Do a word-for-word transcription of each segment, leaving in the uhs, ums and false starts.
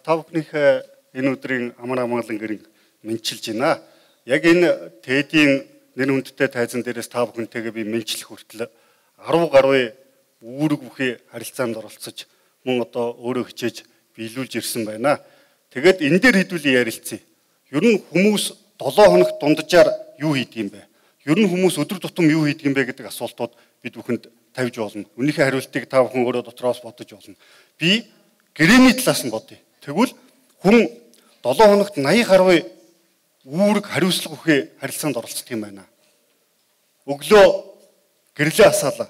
та бүхнийхээ энэ өдрийн амар амгалан гэрийг мэдчилж байна. Яг энэ тээдийн нэр хүндтэй тайзан дээрээс та бүхэнтэйгээ би мэдчлэх хүртэл арав гаруй үүрэг бүхий харилцаанд оролцож мөн одоо өөрөө хичээж биелүүлж ирсэн байна. Тэгээд энэ дээр хэдүүлээ ярилцъя. Ер нь хүмүүс долоо хоногт дунджаар юу хийдэг юм бэ? Ер нь хүмүүс өдөр тутам юу хийдэг юм бэ гэдэг асуултууд бид бүхэнд тавьж болно. Үнийхээ хариултыг та бүхэн өөрөө дотроос бодож болно. Би гэрээний талаас нь бодъё. Тэгвэл хүн долоо хоногт наяа гаруй үүрэг хариуцлага бүхий харилцаанд оролцдог юм байна. Өглөө гэрлээ асаалаа.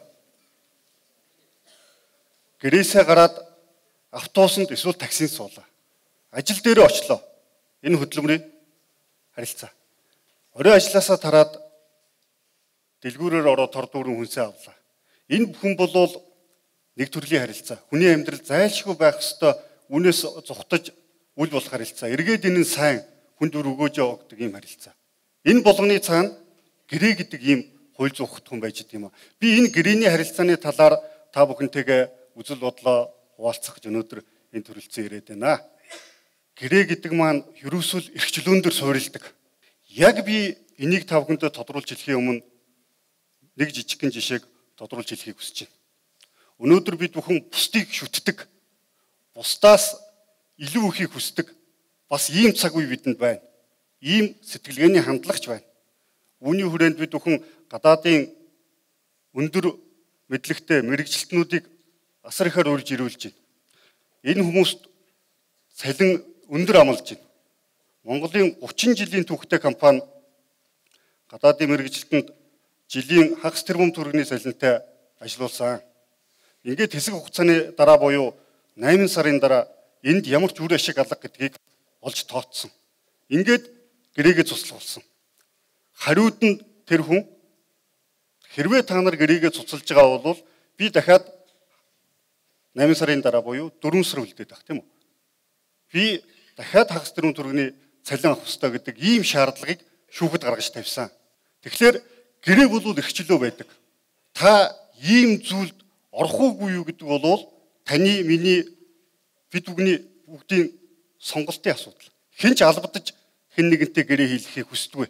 Гэрээсээ гараад автобусанд эсвэл таксинд суулаа. Ажил дээр очлоо. Энэ хөдөлмөрийн харилцаа. Орой ажилласаа тараад дэлгүүрээр ороод тор дүүрэн хүнсээ авлаа. Энэ бүхэн бол нэг төрлийн харилцаа. Хүний амьдрал зайлшгүй байх ёстой, үнээс зүхтаж үл болох харилцаа. Эргээд энэ нь сайн хүн дүр өгөөж өгдөг юм харилцаа. Энэ болгоны цаана гэрээ гэдэг ийм хууль зүйн хүн байж идэг юм а. Би энэ гэрээний харилцааны талаар та бүхэнтэйгээ үзэл бодлоо хуваалцах гэж өнөөдөр энэ төрөлцөн ирээд байна. Гэрээ гэдэг маань ерөөсөл эрхчлөөн дээр суурилдаг. Яг би энийг та бүхэндээ тодруулж хэлхийн өмнө нэг жижигхэн жишээг тодруулж хэлхийг хүсэж байна. Өнөөдөр бид бүхэн бусдыг шүтдэг, бусдаас илүү ихийг хүсдэг, бас ийм цаг үе бидэнд байна. Ийм сэтгэлгээний хандлагч байна. Үүний хүрээнд бид бүхэн гадаадын өндөр мэдлэгтэй мэрэгжилтнүүдийг асар ихээр урьж ирүүлж байна. Энэ хүмүүст цалин өндөр амлаж байна. Монголын гучин жилийн түүхтэй компани гадаадын мэрэгжилтэнд жилийн хагас тэрбум төгрөгийн цалинтай ажиллуулсан. Ингээд хэсэг хугацааны дараа буюу найман сарын дараа энд ямар ч үр ашиг алга гэдгийг олж тооцсон. Ингээд гэрээгээ цуцлуулсан. Хариуд нь тэр хүн хэрвээ та нар гэрээгээ цуцлж байгаа бол би дахиад найман сарын дараа буюу дөрвөн сар үлдээд байх тийм үү? Би дахиад хагас тэрбум төгрөгийн цалин авах ёстой гэдэг ийм шаардлагыг шүүхэд гаргаж тавьсан. Тэгэхээр гэрээ бол эрхчлөө байдаг. Та ийм зүйлд орох уугүй юу гэдэг бол таны миний бид бүхний бүгдийн сонголтын асуудал. Хэн ч албадаж хэн нэгэнтэй гэрээ хийлгэхийг хүсдэг вэ?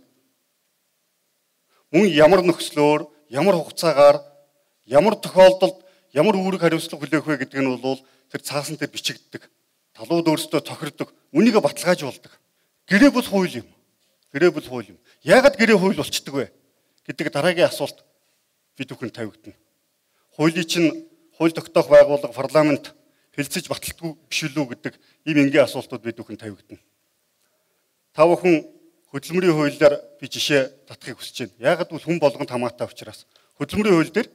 Мөн ямар нөхцлөөр, ямар хугацаагаар, ямар тохиолдолд ямар үүрэг хариуцлага хүлээх вэ гэдэг нь бол тэр цаасан дээр бичигддэг. Талууд өөрсдөө тохирдог, үнийгээ баталгаажуулдаг. Гэрээ бол хууль юм. Гэрээ бол хууль юм. Яагаад гэрээ хууль болчдөг вэ гэдэг дараагийн асуулт бид бүхэнд тавигдана. Хуулийн чинь хууль тогтоох байгууллага парламент хэлцэж баталдаггүй биш үү гэдэг ийм энгийн асуултууд бид бүхэнд тавигдана. Та бүхэн хөдөлмөрийн хуулиар би жишээ татахыг хүсэж байна. Яагаад гэвэл хүн болгонд хамаатай учраас хөдөлмөрийн хууль дээр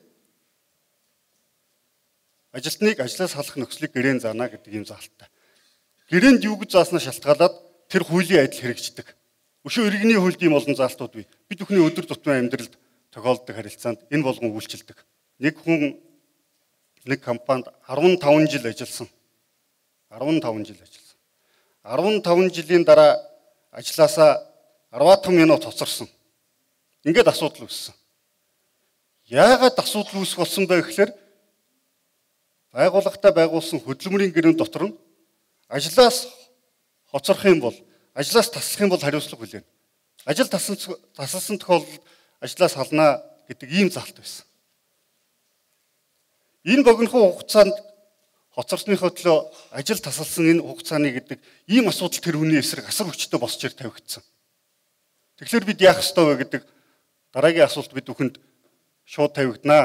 ажилтныг ажлаас халах нөхцөлийг гэрээнд заана гэдэг ийм заалттай. Гэрээнд юу гэж зааснаа шалтгаалаад тэр хуулийн адил хэрэгждэг. Өшөө иргэний хуульд ийм олон заалтууд бий. Бид бүхний өдөр тутмын амьдралд тохиолддог харилцаанд энэ болгон үйлчилдэг. Нэг хүн нэг компанид арван таван жил ажилласан. арван таван жил ажилласан. арван таван жилийн дараа ажилласаа арваатан минут хоцорсон. Ингээд асуудал үүссэн. Яагаад асуудал үүсэх болсон бэ гэхээр байгууллагатай байгуулсан хөдөлмөрийн гэрээний дотор нь ажлаас хоцорох юм бол, ажлаас таслах юм бол хариуцлага хүлээнэ. Ажил тасалсан тохиолдолд ажлаас халнаа гэдэг ийм залт байсан. Энэ богинохон хугацаанд хоцорсныхоо төлөө ажил тасалсан энэ хугацааны гэдэг ийм асуудал тэр хүний эсрэг асар хүчтэй босч ир тавигдсан. Тэгэхээр бид яах ёстой вэ гэдэг дараагийн асуулт бид бүхэнд шууд тавигданаа.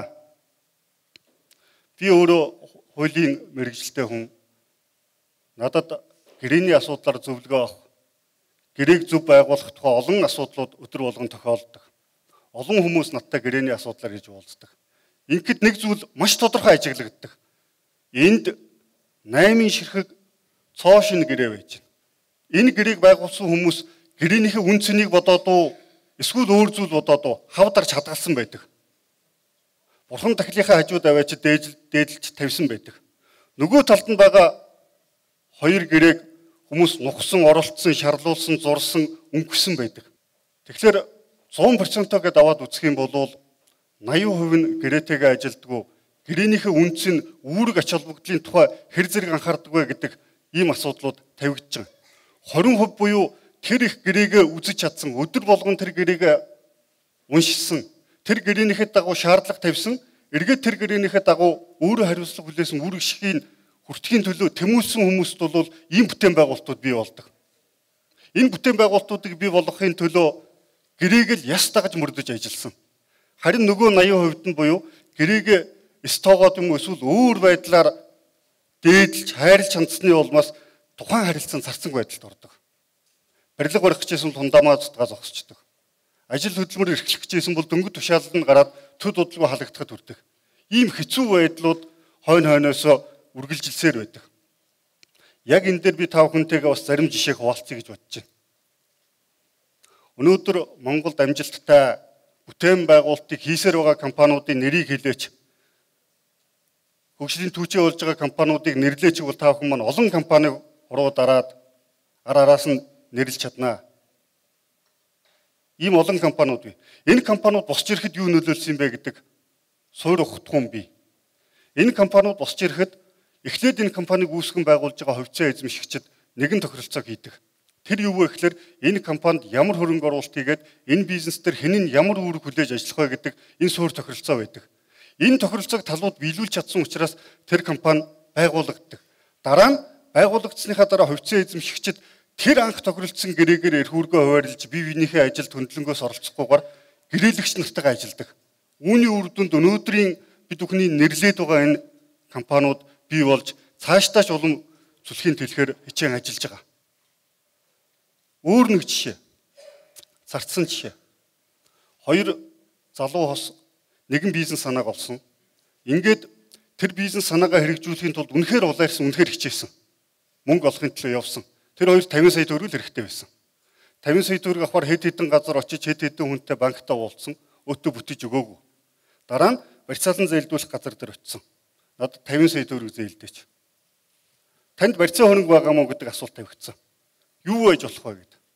Би өөрөө хуулийн мэрэгжилтэй хүн. Надад гэрээний асуудлаар зөвлөгөө авах, гэрээг зөв байгуулах тухай олон асуудлууд өдөр болгон тохиолддог. Олон хүмүүс надтай гэрээний асуудлаар хийж уулздаг. Ингээд нэг зүйл маш тодорхой ажиглагддаг. Энд наймын ширхэг цоо шин гэрээ байж байна. Энэ гэрээг байгуулсан хүмүүс гэрээнийхээ үн цэнийг бодоод уу, эсвэл өөр зүйл бодоод уу хавдарч хадгалсан байдаг. Бурхан тахилынхаа хажууд аваач дээдлж тавьсан байдаг. Нөгөө талд нь байгаа хоёр гэрээг хүмүүс нухсан, оролцсон, шарлуулсан, зурсан, өнгөсөн байдаг. Тэгэхээр сто процент гэдээ аваад үзэх юм бол восемьдесят хувь нь гэрээтэйгээ ажилддаг. Гэрээнийхээ үнц нь үүрэг ач холбогдлын тухай хэр зэрэг анхаардаг вэ гэдэг ийм асуудлууд тавигдж байгаа. хорин хувь буюу тэр их гэрээгээ үзэж чадсан, өдөр болгон тэр гэрээгээ уншсан, тэр гэрээнийхээ дагуу шаардлага тавьсан, эргээд тэр гэрээнийхээ дагуу өөрөө хариуцлага хүлээсэн үр ашигын хүртэхийн төлөө тэмүүлсэн хүмүүст бол ийм бүтээн байгуулалтууд бий болдог. Энэ бүтээн байгуулалтуудыг бий болгохын төлөө гэрээг л яс дагаж мөрдөж ажилласан. Харин нөгөө наяа хувьд нь буюу гэрээгээ стогоод юм эсвэл өөр байдлаар дээдлж, хайрлж хандсны улмаас тухайн харилцан зарцсан байдалд ордог. Барилга барих гэжсэн бол тундамаа цутгаа зогсчдөг. Ажил хөдөлмөр эрхлэх гэжсэн бол дөнгөж тушаалд нь гараад төд удалгүй халагдахад хүрдэг. Ийм хэцүү байдлууд хойно хойноосоо үргэлжилсээр байдаг. Яг энэ дээр би тав хүнтэйгээ бас зарим жишээг хуваалцъя гэж бодож байна. Өнөөдөр Монголд амжилттай бүтээн байгуулалтыг хийсээр байгаа компаниудын нэрийг хэлээч. Хөгжлийн түүчээ болж байгаа компаниудыг нэрлээч бол тав хүн маань олон компаниг уруу дараад ар араас нь нэрлэж чаднаа. Ийм олон компаниуд бий. Энэ компаниуд босч ирэхэд юу нөлөөлсөн бэ гэдэг суур ухтхуун бий. Энэ компаниуд босч ирэхэд эхлээд энэ компаниг үүсгэн байгуулж байгаа хувьцаа эзэмшигчид нэгэн тохиролцоог хийдэг. Тэр юу вэ гэхээр энэ компанид ямар хөрөнгө оруулалт хийгээд энэ бизнес дээр хэн нь ямар үүрэг хүлээж ажиллах вэ гэдэг энэ суур тохиролцоо байдаг. Энэ тохиролцоог талууд биелүүлж чадсан учраас тэр компани байгуулагддаг. Дараа нь байгуулагдсныхаа дараа хувьцаа эзэмшигчид тэр анх тохиролцсон гэрээгээр эрх үүргээ хуваарлж бие биенийхээ ажилд хөндлөнгөөс оролцохгүйгээр гэрээлэгч нартайгаа ажилладаг. Үүний үр дүнд өнөөдрийн бид бүхний нэрлээд байгаа энэ компаниуд бий болж цаашдаач улам зүлхийн төлөхөөр хичээн ажиллаж байгаа. Өөр нэг жишээ. Зарцсан жишээ. Хоёр залуу хос нэгэн бизнес санааг олсон. Ингээд тэр бизнес санаагаа хэрэгжүүлэхийн тулд үнэхээр улаарсан, үнэхээр хичээсэн. Мөнгө олохын төлөө явсан. Тэр хоёр тавин сая төгрөг л хэрэгтэй байсан. тавин сая төгрөг авахар хэд хэдэн газар очиж хэд хэдэн хүнтэй банктаа уулзсан. Өтөө бүтэж өгөөгүй. Дараа нь барьцаалан зээлдүүлэх газар дээр очисон. Надад тавин сая төгрөг зээлдээч. Танд барьцаа хөрөнгө байгаа мó гэдэг асуулт тавигдсан. Юу байж болох вэ гэдэг.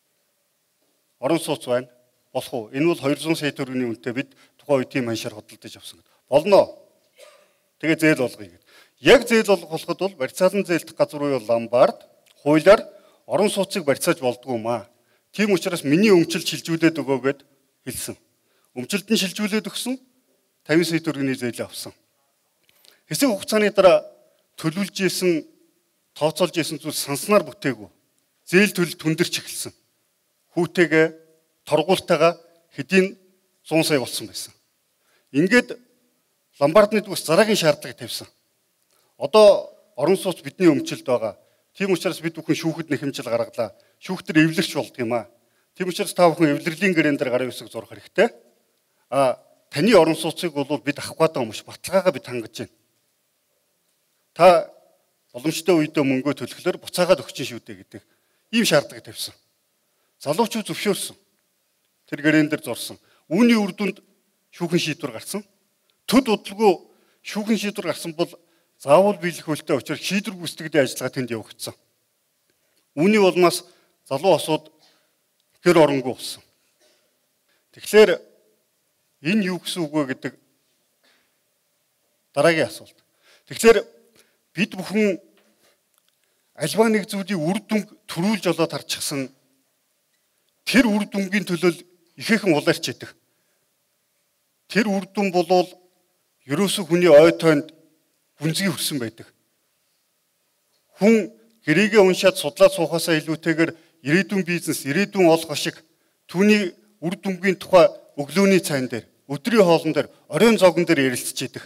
Орон сууц байна. Болох уу? Энэ бол двести сая төгрөгийн үнэтэй бид тухайн үед тийм аншаар хөдөлдөж авсан гэдэг. Болно. Тэгээ зээл болгоё гэдэг. Яг зээл болгох болоход бол барьцаалан зээлдэх газар буюу ломбард хуулиар орон сууцыг барьцааж болдгоо маа. Тийм учраас миний өмчилж шилжүүлээд өгөө гэд хэлсэн. Өмчилд нь шилжүүлээд өгсөн тавин сая төгрөгийн зээл авсан. Хэсэг хугацааны дараа төлөвлөж исэн, тооцоолж исэн зүйл санснаар бүтээгүй. Зээл төлөлт хүндэрч эхэлсэн. Хүүтэйгээ торгуултайгаа хэдийн зуун сая болсон байсан. Ингээд ломбардны дүүс зараагийн шаардлагыг тавьсан. Одоо орон сууц бидний өмчилд байгаа. Тийм учраас бид бүхэн шүүхэд нэхэмжил гаргалаа. Шүүхтэр эвлэрч болдго юм аа. Тийм учраас та бүхэн эвлэрлийн гэрээн дээр гарын үсэг зурх хэрэгтэй. А таны орон сууцыг бол бид авах гэдэг юм биш. Баталгаагаа бид хангаж байна. Та боломжтой үедээ мөнгөө төлөхлөөр буцаагаад өгч шүү дээ гэдэг ийм шаардлагыг тавьсан. Залуучууд зөвшөөрсөн. Тэр гэрээн дээр зурсан. Үүний үр дүнд шүүхэн шийдвэр гарсан. Төд удалгүй шүүхэн шийдвэр гарсан бол заавал биелэх хөлтэй учраас шийдвэр гүйцэтгэлийн ажиллагаа тэнд явагдсан. Үүний улмаас залуу осууд гэр оронгүй болсон. Тэгэхээр энэ юу гэсэн үг вэ гэдэг дараагийн асуулт. Тэгэхээр бид бүхэн альва нэг зүйлийн үр дүнг төрүүлж олоод харчихсан тэр үр дүнгийн төлөө ихээхэн улаарч идэг. Тэр үр дүн болвол ерөөсөө хүний ой тойнд гүнзгий хүрсэн байдаг. Хүн гэрээгээ уншаад судлаад суухаасаа илүүтэйгээр ирээдүйн бизнес, ирээдүйн ол гошиг түүний үр дүнгийн тухай өглөөний цайн дээр, өдрийн хоолн дээр, оройн зоогон дээр ярилцж идэг.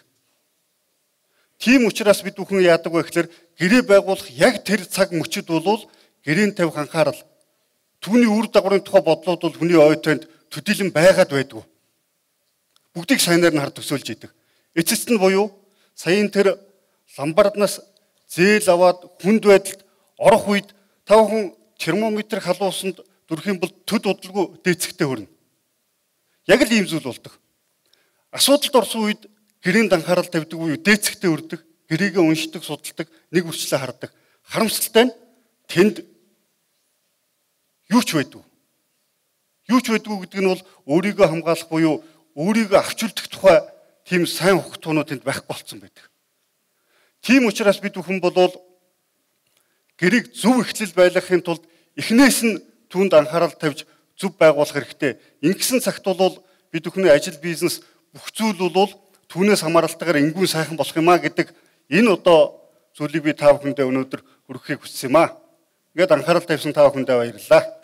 Тийм учраас бид бүхэн яадаг вэ гэхээр гэрээ байгуулах яг тэр цаг мөчид болвол гэрээн тавих анхаарал түүний үр дагаврын тухай бодлоод бол хүний ой тойнд төдийлөн байгаад байдгүй. Бүгдийг сайнаар нь хар төсөөлж идэг. Эцэст нь буюу саяын тэр ломбарднаас зээл аваад хүнд байдалд орох үед та бүхэн термометр халуусанд дүрх юм бол төд удалгүй дээцэгтэй хүрнэ. Яг л ийм зүйл болдог. Асуудалд орсон үед гэрээнд анхаарал тавьдаг буюу дээцэгтэй өрдөг, гэрээгээ уншдаг, судалдаг, нэг үрчлээ хардаг. Харамсалтай нь тэнд юу ч байдгүй. Юу ч байдгүй гэдэг нь бол өөрийгөө хамгаалах буюу өөрийгөө авчулдах тухай тийм сайн хогтуунууд тэнд байхгүй болсон байдаг. Тийм учраас бид бүхэн болвол гэрийг зөв эхлэл байлгахын тулд эхнээс нь түүнд анхаарал тавьж зөв байгуулах хэрэгтэй. Ингэсэн цагт бол бид бүхний ажил бизнес бүх зүйл бол түүнээс хамааралтайгаар энгүүн сайхан болох юм а гэдэг энэ одоо зүйлийг би та бүхэндээ өнөөдөр хүргэхийг хүссэн юм а. Ингээд анхаарал тавьсан та бүхэндээ баярлалаа.